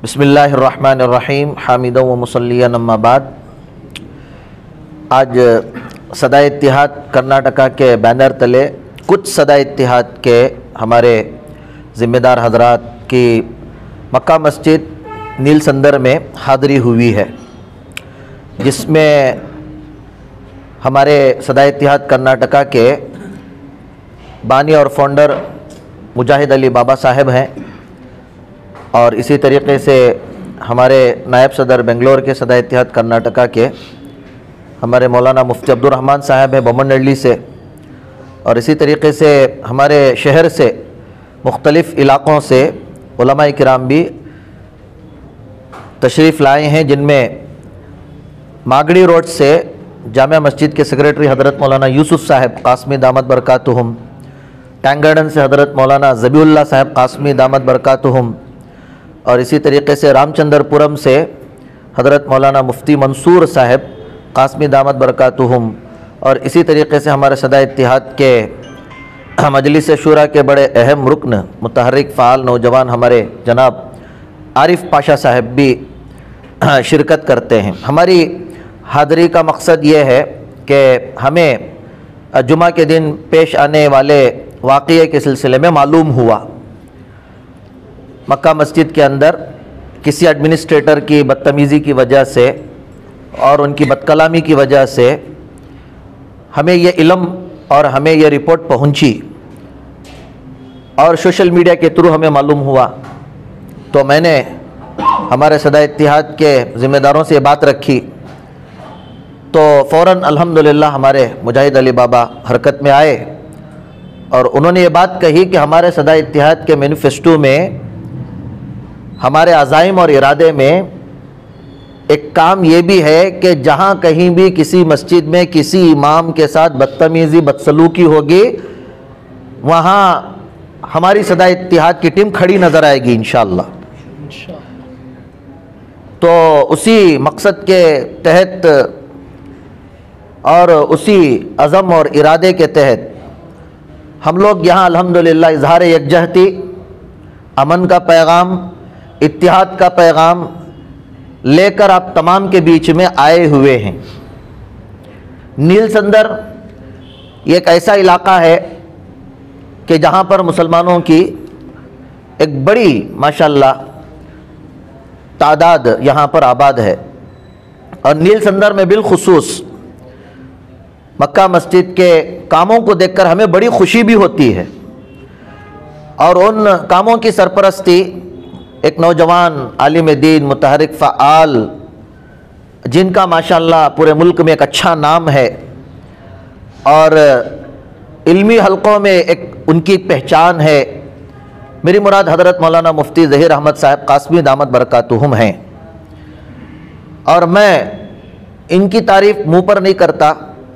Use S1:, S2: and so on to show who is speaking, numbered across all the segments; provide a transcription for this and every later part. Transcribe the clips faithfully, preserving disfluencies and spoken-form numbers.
S1: بسم اللہ الرحمن الرحیم حامدا و مصلیٰ اما بعد۔ آج صدائے اتحاد کرناٹکا کے بینر تلے کچھ صدائے اتحاد کے ہمارے ذمہ دار حضرات کی مکہ مسجد نیل سندر میں حاضری ہوئی ہے، جس میں ہمارے صدائے اتحاد کرناٹکا کے بانی اور فاؤنڈر مجاہد علی بابا صاحب ہیں، اور اسی طریقے سے ہمارے نائب صدر بنگلور کے صدائے اتحاد کرناٹکا کے ہمارے مولانا مفتی عبد الرحمن صاحب ہیں بومنڈلی سے، اور اسی طریقے سے ہمارے شہر سے مختلف علاقوں سے علماء کرام بھی تشریف لائے ہیں، جن میں ماگڑی روڈ سے جامع مسجد کے سیکریٹری حضرت مولانا یوسف صاحب قاسمی دامت برکاتہم، ٹینگ گارڈن سے حضرت مولانا ذبیح اللہ صاحب قاسمی دامت برکاتہم، اور اسی طریقے سے رام چندر پورم سے حضرت مولانا مفتی منصور صاحب قاسمی دامت برکاتہم، اور اسی طریقے سے ہمارے صدائے اتحاد کے مجلس شورا کے بڑے اہم رکن متحرک فعال نوجوان ہمارے جناب عارف پاشا صاحب بھی شرکت کرتے ہیں۔ ہماری حاضری کا مقصد یہ ہے کہ ہمیں جمعہ کے دن پیش آنے والے واقعے کے سلسلے میں معلوم ہوا، مکہ مسجد کے اندر کسی ایڈمنسٹریٹر کی بدتمیزی کی وجہ سے اور ان کی بد کلامی کی وجہ سے ہمیں یہ علم اور ہمیں یہ رپورٹ پہنچی، اور سوشل میڈیا کے تھرو ہمیں معلوم ہوا، تو میں نے ہمارے صدائے اتحاد کے ذمہ داروں سے یہ بات رکھی، تو فوراً الحمدللہ ہمارے مجاہد علی بابا حرکت میں آئے، اور انہوں نے یہ بات کہی کہ ہمارے صدائے اتحاد کے مینیفیسٹو میں ہمارے عزائم اور ارادے میں ایک کام یہ بھی ہے کہ جہاں کہیں بھی کسی مسجد میں کسی امام کے ساتھ بدتمیزی بدسلوکی ہوگی، وہاں ہماری صدائے اتحاد کی ٹیم کھڑی نظر آئے گی انشاءاللہ۔ تو اسی مقصد کے تحت اور اسی عزم اور ارادے کے تحت ہم لوگ یہاں الحمدللہ اظہار یکجہتی، امن کا پیغام، اتحاد کا پیغام لے کر آپ تمام کے بیچ میں آئے ہوئے ہیں۔ نیل سندر یہ ایک ایسا علاقہ ہے کہ جہاں پر مسلمانوں کی ایک بڑی ماشاءاللہ تعداد یہاں پر آباد ہے، اور نیل سندر میں بالخصوص مکہ مسجد کے کاموں کو دیکھ کر ہمیں بڑی خوشی بھی ہوتی ہے، اور ان کاموں کی سرپرستی ایک نوجوان عالم دین متحرک فعال جن کا ماشاءاللہ پورے ملک میں ایک اچھا نام ہے، اور علمی حلقوں میں ایک ان کی پہچان ہے، میری مراد حضرت مولانا مفتی ظہیر احمد صاحب قاسمی دامت برکاتہم ہیں، اور میں ان کی تعریف منہ پر نہیں کرتا،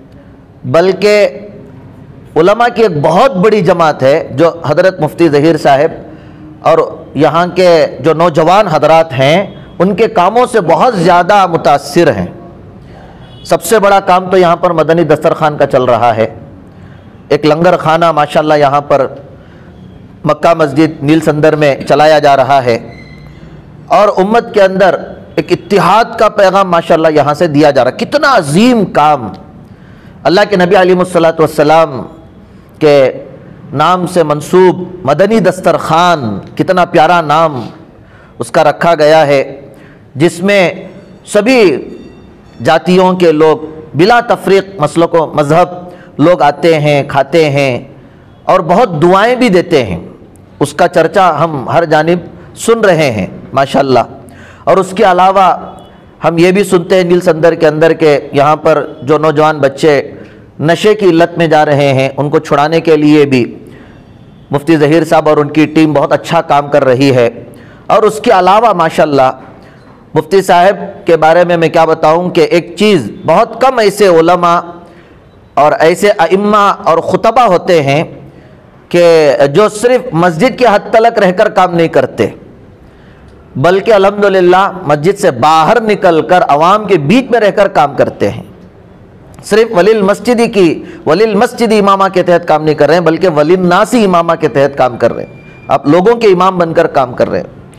S1: بلکہ علماء کی ایک بہت بڑی جماعت ہے جو حضرت مفتی ظہیر صاحب اور یہاں کے جو نوجوان حضرات ہیں ان کے کاموں سے بہت زیادہ متاثر ہیں۔ سب سے بڑا کام تو یہاں پر مدنی دسترخوان کا چل رہا ہے، ایک لنگر خانہ ماشاءاللہ یہاں پر مکہ مسجد نیل سندر میں چلایا جا رہا ہے، اور امت کے اندر ایک اتحاد کا پیغام ماشاءاللہ یہاں سے دیا جا رہا ہے۔ کتنا عظیم کام اللہ کے نبی علیہ الصلوۃ والسلام کے نام سے منسوب مدنی دسترخوان، کتنا پیارا نام اس کا رکھا گیا ہے، جس میں سبھی جاتیوں کے لوگ بلا تفریق مسلک و مذہب لوگ آتے ہیں، کھاتے ہیں، اور بہت دعائیں بھی دیتے ہیں۔ اس کا چرچا ہم ہر جانب سن رہے ہیں ماشاءاللہ، اور اس کے علاوہ ہم یہ بھی سنتے ہیں نیل سندر کے اندر کہ یہاں پر جو نوجوان بچے نشے کی لت میں جا رہے ہیں ان کو چھڑانے کے لیے بھی مفتی ظہیر صاحب اور ان کی ٹیم بہت اچھا کام کر رہی ہے، اور اس کے علاوہ ماشاءاللہ مفتی صاحب کے بارے میں میں کیا بتاؤں کہ ایک چیز بہت کم ایسے علماء اور ایسے ائمہ اور خطبہ ہوتے ہیں کہ جو صرف مسجد کے حد تلک رہ کر کام نہیں کرتے، بلکہ الحمدللہ مسجد سے باہر نکل کر عوام کے بیچ میں رہ کر کام کرتے ہیں۔ صرف ولی المسجدی کی ولی المسجدی امامہ کے تحت کام نہیں کر رہے ہیں، بلکہ ولی الناسی امامہ کے تحت کام کر رہے ہیں، آپ لوگوں کے امام بن کر کام کر رہے ہیں۔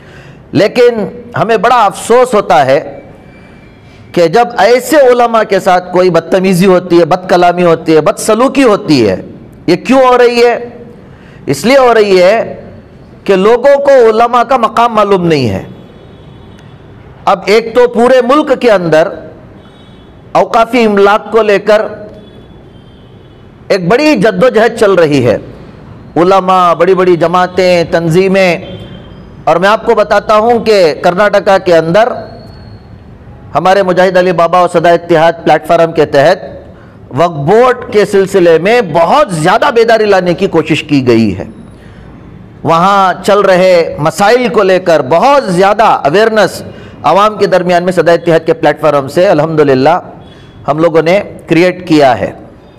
S1: لیکن ہمیں بڑا افسوس ہوتا ہے کہ جب ایسے علماء کے ساتھ کوئی بدتمیزی ہوتی ہے، بد کلامی ہوتی ہے، بد سلوکی ہوتی ہے. یہ کیوں ہو رہی ہے؟ اس لیے ہو رہی ہے کہ لوگوں کو علماء کا مقام معلوم نہیں ہے. اب ایک تو پورے ملک کے اندر اوقافی املاک کو لے کر ایک بڑی جدوجہد چل رہی ہے. علماء، بڑی بڑی جماعتیں، تنظیمیں. اور میں آپ کو بتاتا ہوں کہ کرناٹکا کے اندر ہمارے مجاہد علی بابا اور صدا اتحاد پلیٹ فارم کے تحت وقف بورڈ کے سلسلے میں بہت زیادہ بیداری لانے کی کوشش کی گئی ہے. وہاں چل رہے مسائل کو لے کر بہت زیادہ اویئرنس عوام کے درمیان میں صدا اتحاد کے پلیٹ فارم سے الحمدللہ ہم لوگوں نے کریٹ کیا ہے.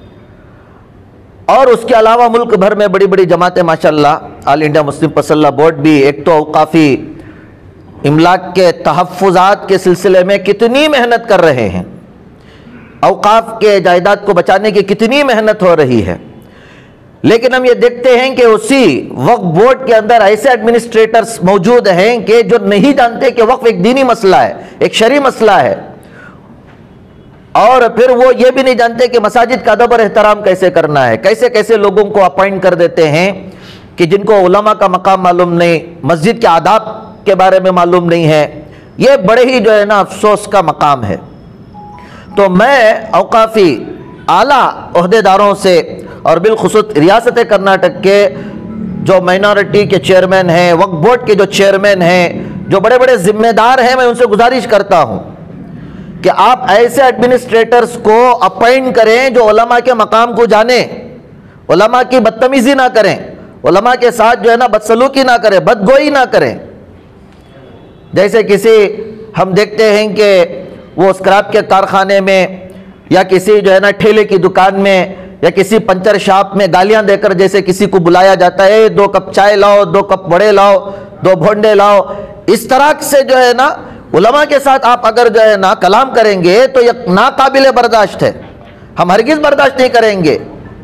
S1: اور اس کے علاوہ ملک بھر میں بڑی بڑی جماعتیں ماشاءاللہ، آل انڈیا مسلم پسلہ بورڈ بھی ایک تو اوقافی املاک کے تحفظات کے سلسلے میں کتنی محنت کر رہے ہیں، اوقاف کے جائیداد کو بچانے کی کتنی محنت ہو رہی ہے. لیکن ہم یہ دیکھتے ہیں کہ اسی وقف بورڈ کے اندر ایسے ایڈمنسٹریٹرز موجود ہیں کہ جو نہیں جانتے کہ وقف ایک دینی مسئلہ ہے، ایک شرعی مسئلہ ہے. اور پھر وہ یہ بھی نہیں جانتے کہ مساجد کا ادب اور احترام کیسے کرنا ہے. کیسے کیسے لوگوں کو اپوائنٹ کر دیتے ہیں کہ جن کو علماء کا مقام معلوم نہیں، مسجد کے آداب کے بارے میں معلوم نہیں ہے. یہ بڑے ہی جو ہے نا افسوس کا مقام ہے. تو میں اوقافی اعلیٰ عہدیداروں سے اور بالخصوص ریاست کرناٹک کے جو مائنورٹی کے چیئرمین ہیں، وقف بورڈ کے جو چیئرمین ہیں، جو بڑے بڑے ذمہ دار ہیں، میں ان سے گزارش کرتا ہوں کہ آپ ایسے ایڈمنسٹریٹرز کو اپوائنٹ کریں جو علماء کے مقام کو جانیں، علماء کی بدتمیزی نہ کریں، علماء کے ساتھ جو ہے نا بدسلوکی نہ کریں، بدگوئی نہ کریں. جیسے کسی ہم دیکھتے ہیں کہ وہ اسکریپ کے کارخانے میں یا کسی جو ہے نا ٹھیلے کی دکان میں یا کسی پنچر شاپ میں گالیاں دے کر جیسے کسی کو بلایا جاتا ہے، دو کپ چائے لاؤ، دو کپ بڑے لاؤ، دو بھونڈے لاؤ. اس طرح سے جو ہے نا علماء کے ساتھ آپ اگر جو ہے نا کلام کریں گے تو یہ ناقابل برداشت ہے، ہم ہرگز برداشت نہیں کریں گے.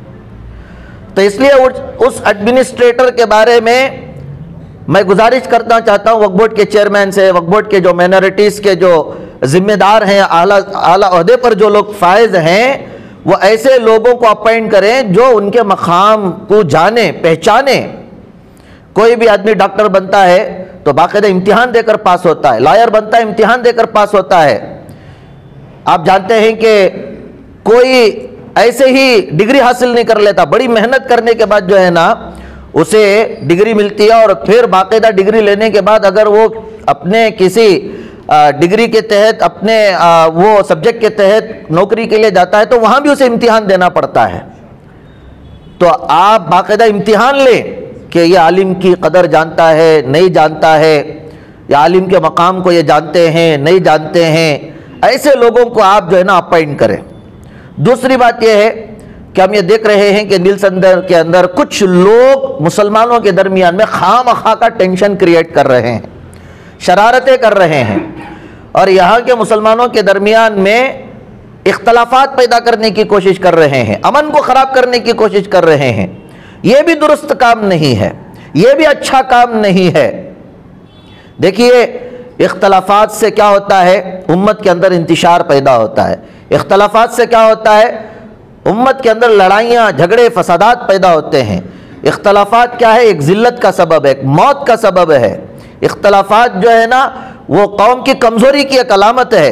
S1: تو اس لیے اس ایڈمنسٹریٹر کے بارے میں میں گزارش کرنا چاہتا ہوں وقف بورڈ کے چیئرمین سے، وقف بورڈ کے جو مائنورٹیز کے جو ذمہ دار ہیں، اعلیٰ اعلیٰ عہدے پر جو لوگ فائز ہیں، وہ ایسے لوگوں کو اپوائنٹ کریں جو ان کے مقام کو جانیں، پہچانیں. کوئی بھی آدمی ڈاکٹر بنتا ہے تو باقاعدہ امتحان دے کر پاس ہوتا ہے، لائر بنتا ہے امتحان دے کر پاس ہوتا ہے. آپ جانتے ہیں کہ کوئی ایسے ہی ڈگری حاصل نہیں کر لیتا، بڑی محنت کرنے کے بعد جو ہے نا اسے ڈگری ملتی ہے. اور پھر باقاعدہ ڈگری لینے کے بعد اگر وہ اپنے کسی ڈگری کے تحت اپنے وہ سبجیکٹ کے تحت نوکری کے لیے جاتا ہے تو وہاں بھی اسے امتحان دینا پڑتا ہے. تو آپ باقاعدہ امتحان لیں کہ یہ عالم کی قدر جانتا ہے، نہیں جانتا ہے، یا عالم کے مقام کو یہ جانتے ہیں، نہیں جانتے ہیں. ایسے لوگوں کو آپ جو ہے نا اپوائنٹ کریں. دوسری بات یہ ہے کہ ہم یہ دیکھ رہے ہیں کہ نیل سندر کے اندر کچھ لوگ مسلمانوں کے درمیان میں خواہ مخواہ کا ٹینشن کریٹ کر رہے ہیں، شرارتیں کر رہے ہیں، اور یہاں کے مسلمانوں کے درمیان میں اختلافات پیدا کرنے کی کوشش کر رہے ہیں، امن کو خراب کرنے کی کوشش کر رہے ہیں. یہ بھی درست کام نہیں ہے، یہ بھی اچھا کام نہیں ہے. دیکھیے اختلافات سے کیا ہوتا ہے، امت کے اندر انتشار پیدا ہوتا ہے. اختلافات سے کیا ہوتا ہے، امت کے اندر لڑائیاں، جھگڑے، فسادات پیدا ہوتے ہیں. اختلافات کیا ہے، ایک ذلت کا سبب ہے، ایک موت کا سبب ہے. اختلافات جو ہے نا وہ قوم کی کمزوری کی ایک علامت ہے.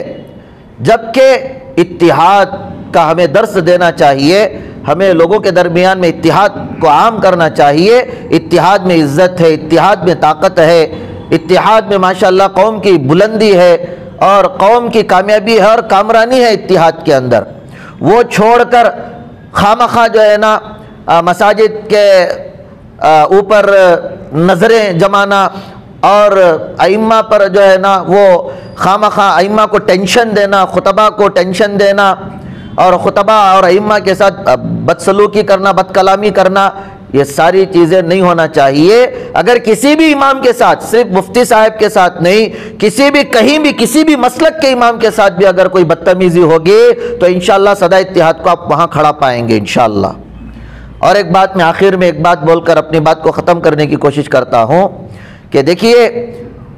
S1: جبکہ اتحاد کا ہمیں درس دینا چاہیے، ہمیں لوگوں کے درمیان میں اتحاد کو عام کرنا چاہیے. اتحاد میں عزت ہے، اتحاد میں طاقت ہے، اتحاد میں ماشاءاللہ قوم کی بلندی ہے اور قوم کی کامیابی ہے اور کامرانی ہے اتحاد کے اندر. وہ چھوڑ کر خامخواہ جو ہے نا مساجد کے اوپر نظریں جمانا اور ائمہ پر جو ہے نا وہ خامخواہ ائمہ کو ٹینشن دینا، خطبہ کو ٹینشن دینا اور خطبہ اور ائمہ کے ساتھ بدسلوکی کرنا، بد کلامی کرنا، یہ ساری چیزیں نہیں ہونا چاہیے. اگر کسی بھی امام کے ساتھ، صرف مفتی صاحب کے ساتھ نہیں، کسی بھی کہیں بھی کسی بھی مسلک کے امام کے ساتھ بھی اگر کوئی بدتمیزی ہوگی تو انشاءاللہ صدا اتحاد کو آپ وہاں کھڑا پائیں گے انشاءاللہ. اور ایک بات میں آخر میں ایک بات بول کر اپنی بات کو ختم کرنے کی کوشش کرتا ہوں کہ دیکھیے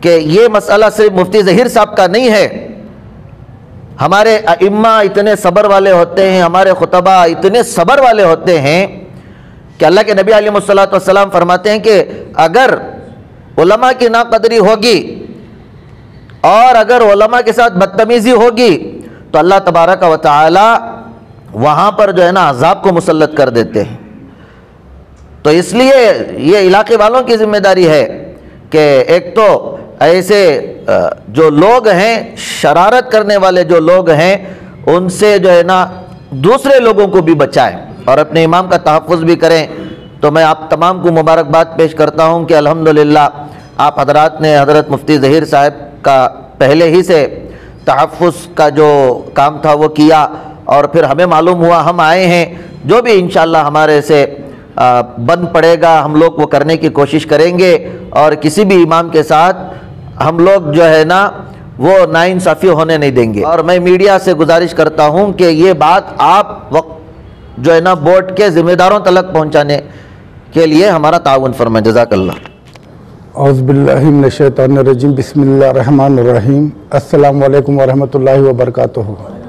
S1: کہ یہ مسئلہ صرف مفتی ظہیر صاحب کا نہیں ہے، ہمارے ائمہ اتنے صبر والے ہوتے ہیں، ہمارے خطبہ اتنے صبر والے ہوتے ہیں کہ اللہ کے نبی علیہ الصلوۃ والسلام فرماتے ہیں کہ اگر علماء کی ناقدری ہوگی اور اگر علماء کے ساتھ بدتمیزی ہوگی تو اللہ تبارک و تعالی وہاں پر جو ہے نا عذاب کو مسلط کر دیتے ہیں۔ تو اس لیے یہ علاقے والوں کی ذمہ داری ہے کہ ایک تو ایسے جو لوگ ہیں، شرارت کرنے والے جو لوگ ہیں، ان سے جو ہے نا دوسرے لوگوں کو بھی بچائیں اور اپنے امام کا تحفظ بھی کریں۔ تو میں آپ تمام کو مبارکباد پیش کرتا ہوں کہ الحمدللہ آپ حضرات نے حضرت مفتی ظہیر صاحب کا پہلے ہی سے تحفظ کا جو کام تھا وہ کیا، اور پھر ہمیں معلوم ہوا، ہم آئے ہیں، جو بھی انشاءاللہ ہمارے سے بند پڑے گا ہم لوگ وہ کرنے کی کوشش کریں گے، اور کسی بھی امام کے ساتھ ہم لوگ جو ہے نا وہ ناانصافی ہونے نہیں دیں گے۔ اور میں میڈیا سے گزارش کرتا ہوں کہ یہ بات آپ وقت جو ہے نا بورڈ کے ذمہ داروں تلک پہنچانے کے لیے ہمارا تعاون فرمائیں۔ جزاک اللہ۔
S2: اعوذ باللہ من الشیطان الرجیم، بسم اللہ الرحمن الرحیم۔ السلام علیکم ورحمۃ اللہ وبرکاتہ۔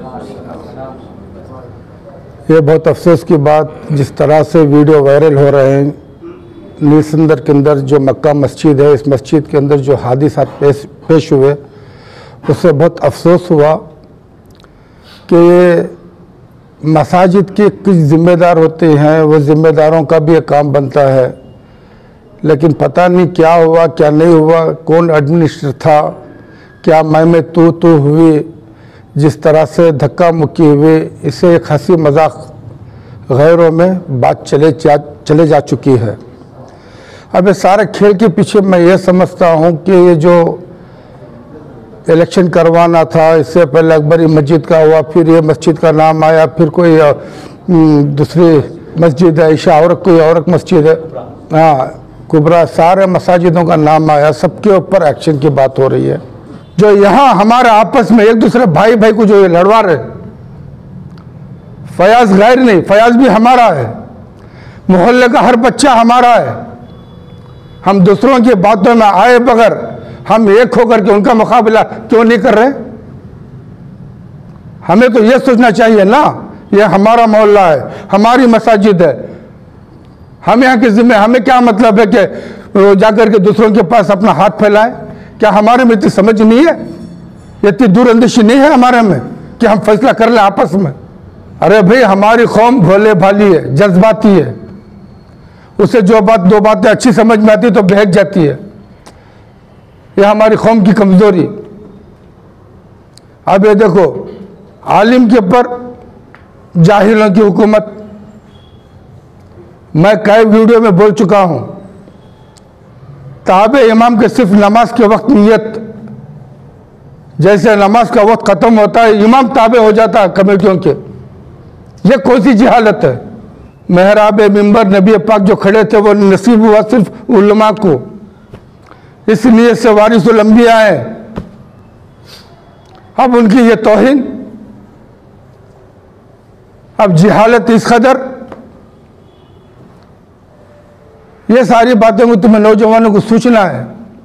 S2: یہ بہت افسوس کی بات، جس طرح سے ویڈیو وائرل ہو رہے ہیں نیل سندر کے اندر جو مکہ مسجد ہے، اس مسجد کے اندر جو حادثات پیش پیش ہوئے، اس سے بہت افسوس ہوا کہ یہ مساجد کے کچھ ذمہ دار ہوتے ہیں، وہ ذمہ داروں کا بھی ایک کام بنتا ہے، لیکن پتہ نہیں کیا ہوا کیا نہیں ہوا، کون ایڈمنسٹر تھا، کیا میں میں تو تو ہوئی، جس طرح سے دھکا مکی ہوئی، اسے ایک ہنسی مذاق غیروں میں بات چلے جا چلے جا چکی ہے۔ اب اس سارے کھیل کے پیچھے میں یہ سمجھتا ہوں کہ یہ جو الیکشن کروانا تھا، اس سے پہلے اکبری مسجد کا ہوا، پھر یہ مسجد کا نام آیا، پھر کوئی دوسری مسجد ہے، عشاء اور کوئی اور مسجد ہے، ہاں کبرا، سارے مساجدوں کا نام آیا، سب کے اوپر ایکشن کی بات ہو رہی ہے۔ جو یہاں ہمارے آپس میں ایک دوسرے بھائی بھائی کو جو یہ لڑوا رہے، فیاض غیر نہیں، فیاض بھی ہمارا ہے، محلے کا ہر بچہ ہمارا ہے، ہم دوسروں کی باتوں میں آئے بغیر ہم ایک ہو کر کے ان کا مقابلہ کیوں نہیں کر رہے؟ ہمیں تو یہ سوچنا چاہیے نا، یہ ہمارا محلہ ہے، ہماری مساجد ہے، ہم یہاں کے ذمہ، ہمیں کیا مطلب ہے کہ جا کر کے دوسروں کے پاس اپنا ہاتھ پھیلائیں؟ کیا ہمارے میں اتنی سمجھ نہیں ہے، یہ اتنی دور اندیشی نہیں ہے ہمارے میں کہ ہم فیصلہ کر لیں آپس میں؟ ارے بھئی ہماری قوم بھولے بھالی ہے، جذباتی ہے، اسے جو بات دو باتیں اچھی سمجھ میں آتی تو بہک جاتی ہے، یہ ہماری قوم کی کمزوری۔ اب یہ دیکھو، عالم کے اوپر جاہلوں کی حکومت، میں کئی ویڈیو میں بول چکا ہوں، تابع امام کے صرف نماز کے وقت نیت، جیسے نماز کا وقت ختم ہوتا ہے امام تابع ہو جاتا ہے کمیٹیوں کے، یہ کوئی سی جہالت ہے؟ محراب منبر نبی پاک جو کھڑے تھے وہ نصیب ہوا صرف علماء کو، اس لیے سے وارث الانبیاء ہیں، اب ان کی یہ توہین، اب جہالت اس قدر، یہ ساری باتیں کو تمہیں نوجوانوں کو سوچنا ہے۔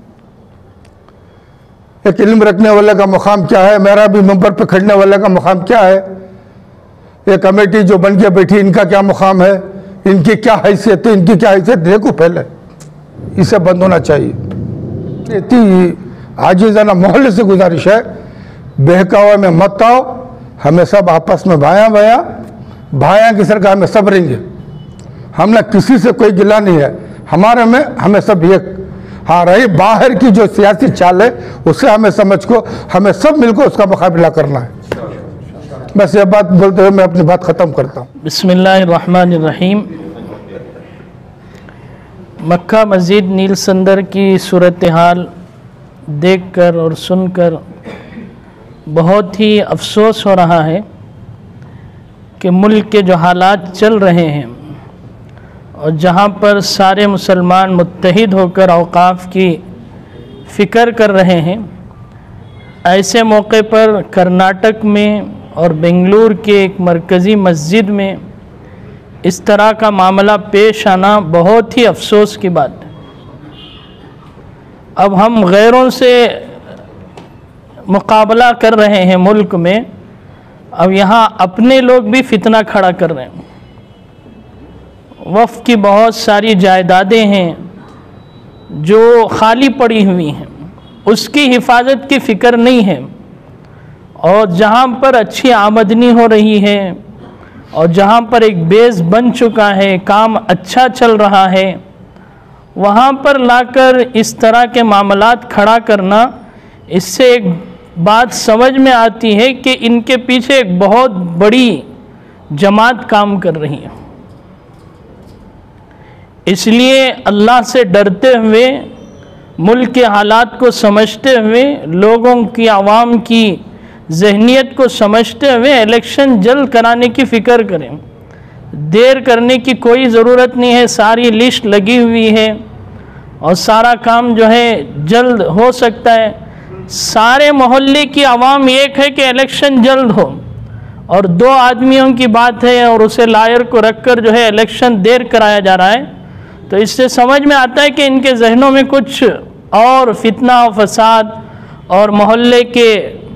S2: ایک علم رکھنے والے کا مقام کیا ہے، میرا بھی منبر پہ کھڑنے والے کا مقام کیا ہے، یہ کمیٹی جو بن کے بیٹھی ان کا کیا مقام ہے، ان کی کیا حیثیت ہے، ان کی کیا حیثیت، دیکھو پہلے اسے بند ہونا چاہیے۔ اتنی عاجزانہ محلے سے گزارش ہے، بہکاوے میں مت آؤ، ہمیں سب آپس میں بھائیاں بھائیاں بھائیاں کی سرکار ہمیں سب رہیں گے، ہم نے کسی سے کوئی گلہ نہیں ہے، ہمارے میں ہمیں سب ایک، ہاں رہی باہر کی جو سیاسی چال ہے اسے ہمیں سمجھ کو ہمیں سب مل کو اس کا مقابلہ کرنا ہے۔ بس یہ بات بولتے ہوئے میں اپنی بات ختم کرتا ہوں۔
S3: بسم اللہ الرحمن الرحیم۔ مکہ مسجد نیل سندر کی صورتحال دیکھ کر اور سن کر بہت ہی افسوس ہو رہا ہے کہ ملک کے جو حالات چل رہے ہیں اور جہاں پر سارے مسلمان متحد ہو کر اوقاف کی فکر کر رہے ہیں، ایسے موقع پر کرناٹک میں اور بنگلور کے ایک مرکزی مسجد میں اس طرح کا معاملہ پیش آنا بہت ہی افسوس کی بات ہے۔ اب ہم غیروں سے مقابلہ کر رہے ہیں ملک میں، اب یہاں اپنے لوگ بھی فتنہ کھڑا کر رہے ہیں۔ وقف کی بہت ساری جائیدادیں ہیں جو خالی پڑی ہوئی ہیں، اس کی حفاظت کی فکر نہیں ہے، اور جہاں پر اچھی آمدنی ہو رہی ہے اور جہاں پر ایک بیس بن چکا ہے، کام اچھا چل رہا ہے، وہاں پر لا کر اس طرح کے معاملات کھڑا کرنا، اس سے ایک بات سمجھ میں آتی ہے کہ ان کے پیچھے ایک بہت بڑی جماعت کام کر رہی ہے۔ اس لیے اللہ سے ڈرتے ہوئے، ملک کے حالات کو سمجھتے ہوئے، لوگوں کی، عوام کی ذہنیت کو سمجھتے ہوئے الیکشن جلد کرانے کی فکر کریں۔ دیر کرنے کی کوئی ضرورت نہیں ہے، ساری لسٹ لگی ہوئی ہے اور سارا کام جو ہے جلد ہو سکتا ہے۔ سارے محلے کی عوام ایک ہے کہ الیکشن جلد ہو، اور دو آدمیوں کی بات ہے اور اسے لائر کو رکھ کر جو ہے الیکشن دیر کرایا جا رہا ہے، تو اس سے سمجھ میں آتا ہے کہ ان کے ذہنوں میں کچھ اور فتنہ و فساد اور محلے کے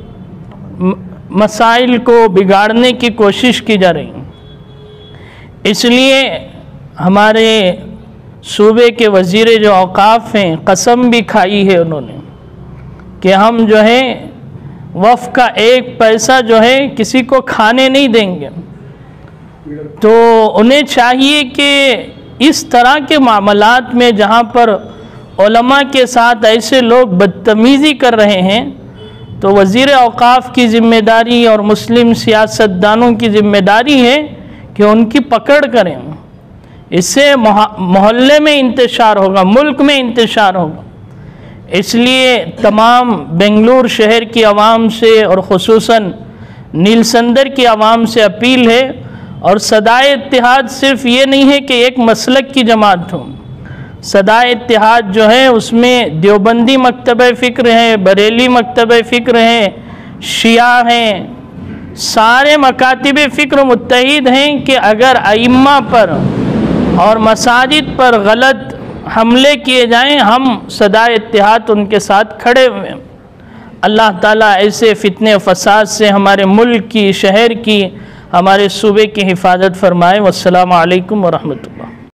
S3: مسائل کو بگاڑنے کی کوشش کی جا رہی ہے۔ اس لیے ہمارے صوبے کے وزیر جو اوقاف ہیں، قسم بھی کھائی ہے انہوں نے کہ ہم جو ہے وقف کا ایک پیسہ جو ہے کسی کو کھانے نہیں دیں گے۔ تو انہیں چاہیے کہ اس طرح کے معاملات میں جہاں پر علماء کے ساتھ ایسے لوگ بدتمیزی کر رہے ہیں، تو وزیر اوقاف کی ذمہ داری اور مسلم سیاستدانوں کی ذمہ داری ہے کہ ان کی پکڑ کریں۔ اس سے محلے میں انتشار ہوگا، ملک میں انتشار ہوگا۔ اس لیے تمام بنگلور شہر کی عوام سے اور خصوصاً نیل سندر کی عوام سے اپیل ہے، اور صدائے اتحاد صرف یہ نہیں ہے کہ ایک مسلک کی جماعت ہو۔ صدائے اتحاد جو ہے اس میں دیوبندی مکتبہ فکر ہے، بریلی مکتبہ فکر ہے، شیعہ ہیں، سارے مکاتب فکر متحد ہیں کہ اگر ائمہ پر اور مساجد پر غلط حملے کیے جائیں، ہم صدائے اتحاد ان کے ساتھ کھڑے ہوئے ہیں۔ اللہ تعالیٰ ایسے فتنے و فساد سے ہمارے ملک کی، شہر کی، ہمارے صوبے کی حفاظت فرمائے۔ والسلام علیکم ورحمۃ اللہ۔